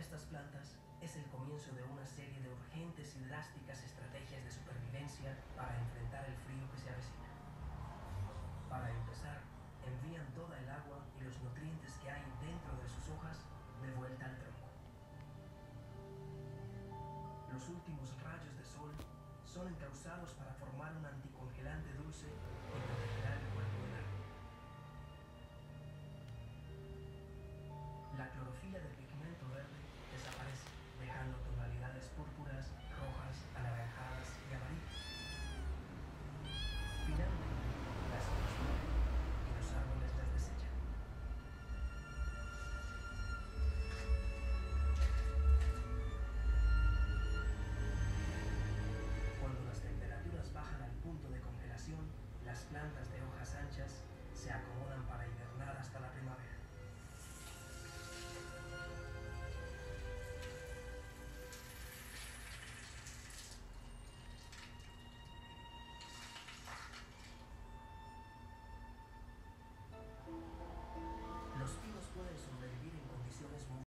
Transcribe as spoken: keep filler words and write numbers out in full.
estas plantas es el comienzo de una serie de urgentes y drásticas estrategias de supervivencia para enfrentar el frío que se avecina. Para empezar, envían toda el agua y los nutrientes que hay dentro de sus hojas de vuelta al tronco. Los últimos rayos de sol son encausados para formar un anticongelante dulce que protegerá el cuerpo del árbol. La clorofila del